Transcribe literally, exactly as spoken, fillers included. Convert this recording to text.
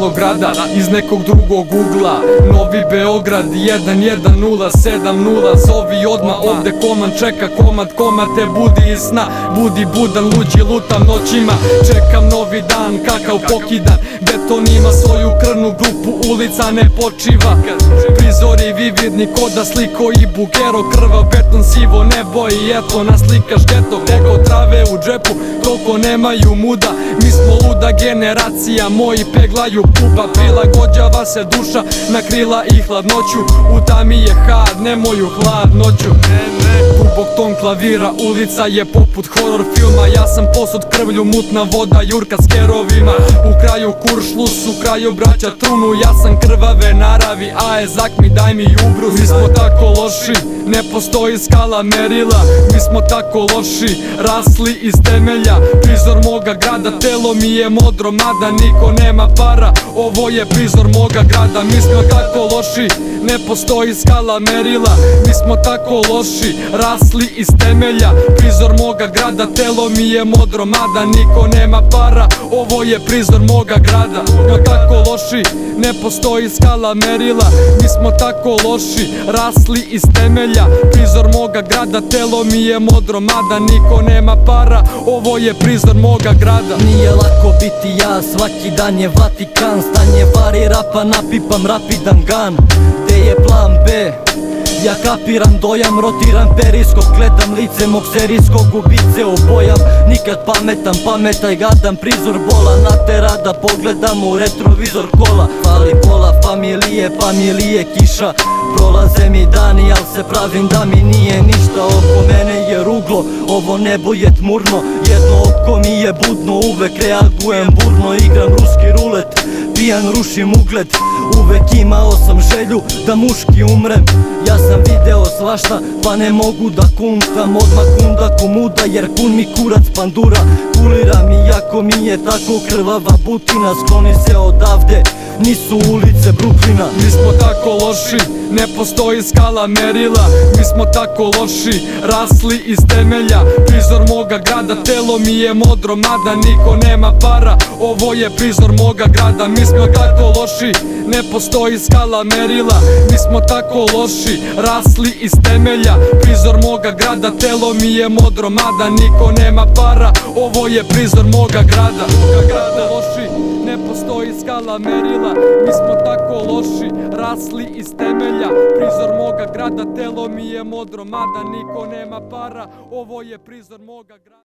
malog grada iz nekog drugog ugla. Novi Beograd jedan jedan nula sedam nula. Zovi odmah, ovde komand čeka, komad komad te budi iz sna. Budi budan, luđi lutam noćima, čekam novi dan kakav pokidan. Beton ima svoju krvnu grupu, ulica ne počiva. Prizori vividni ko da sliko i bugero. Krvav beton, sivo nebo i eto nas slikaš geto. Koliko trave u džepu, toliko nemaju muda. Mi smo luda generacija, moji peglaju puba. Prilagođava se duša na krila i hladnoću. U tami je had, nemoju hladnoću. Dubok ton klavira, ulica je poput horor filma. Ja sam posud krvlju, mutna voda, jurka s kerovima. U kraju kuršlus, u kraju braća trunu. Ja sam krvave naravi, a ezak mi daj mi ubrus. Mi smo tako loši, ne postoji skala merila. Mi smo tako loši, rasli iz temelja. Prizor moga grada, telo mi je modro, mada niko nema para. Ovo je prizor moga grada. Mi smo tako loši, ne postoji skala merila. Mi smo tako loši, rasli iz temelja. Prizor moga grada, telo mi je modro, mada niko nema para. Ovo je prizor moga grada. Mi smo tako loši, ne postoji skala merila. Mi smo tako loši, rasli iz temelja. Prizor moga grada, telo mi je modro, mada niko nema para. Ovo je prizor moga grada. Nije lako biti ja, svaki dan je Vatikan. Stanje vari rapa, napipam rapidan gan. Gde je plan B? Ja kapiram dojam, rotiram periskop. Gledam lice mog serijskog ubice, obojam. Nikad pametan, pametaj gadan. Prizor bola natera da pogledam u retrovizor kola. Fali pola familije, familije kiša. Prolaze mi dani, al se pravim da mi nije ništa. Oko mene je ruglo, ovo nebo je tmurno. Jedno oko mi je budno, uvek reagujem burno. Igram ruski rulet, pijan rušim ugled. Uvek imao sam želju da muški umrem. Ja sam video svašta, pa ne mogu da kuntam. Odmah kunda komuda, jer kun mi kurac pandura. Kulira mi jako mi je tako krvava butina. Skloni se odavde, nisu ulice Bruklina. Mi smo tako loši, ne postoji skala merila. Mi smo tako loši, rasli iz temelja. Prizor moga grada, telo mi je modro, mada niko nema para. Ovo je prizor moga grada. Mi smo tako loši, ne postoji skala merila. Mi smo tako loši, rasli iz temelja. Prizor moga grada, telo mi je modro, mada niko nema para. Ovo je prizor moga grada. Moga grada loši, ne postoji skala merila. Mi smo tako loši, rasli iz temelja. Prizor moga grada, telo mi je modro, mada niko nema para. Ovo je prizor moga grada.